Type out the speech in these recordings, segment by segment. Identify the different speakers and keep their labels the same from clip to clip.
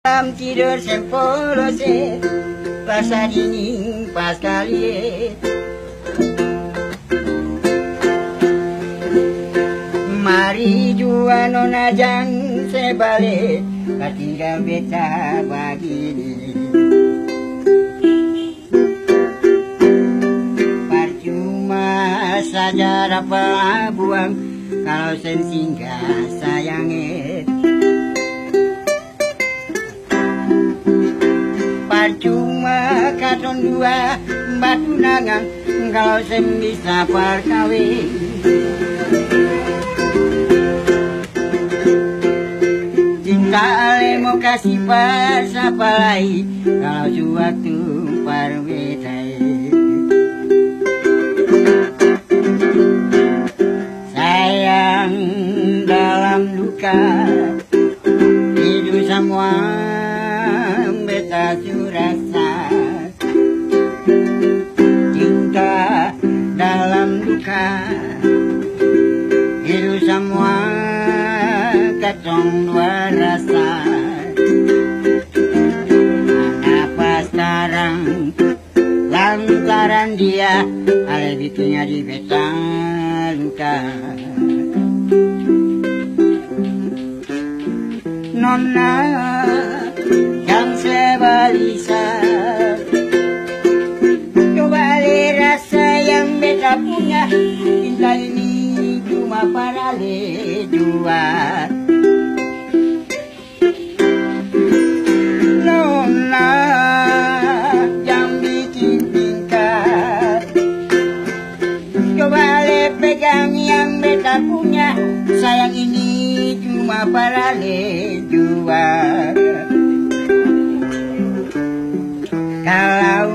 Speaker 1: Malam tidur sempolose, rasa dingin pas kali. Mari jua nona jang sebalik, tinggal beta begini. Percuma saja dapat buang, kalau singgah sayangnya. Percuma katon dua batu nangang, kalau bisa perkawin. Cinta ale mau kasih pas apa lagi, kalau suatu perbetai. Sayang dalam luka, hidup semua beta surasa. Cinta dalam luka, hidup semua katong dua rasa. Kenapa sekarang lantaran dia ale bikinnya di beta luka. Nona yang sebalisa, coba rasa yang beta punya. Cinta ini cuma para dua. Nona yang bikin tingkat, coba pegang yang beta punya. Sayang ini cuma para dua. Kalau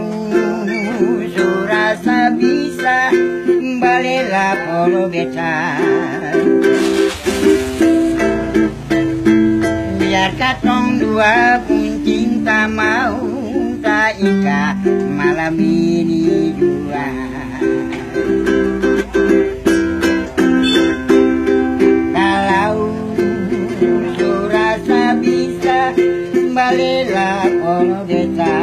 Speaker 1: surasa bisa, baliklah polo beta. Biar katong dua pun cinta mau tak ikat malam ini jua. Kalau surasa bisa, baliklah polo beta.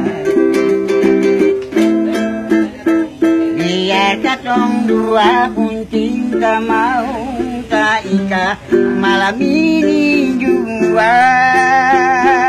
Speaker 1: Biar katong dua pun cinta mau tak ikat malam ini jua.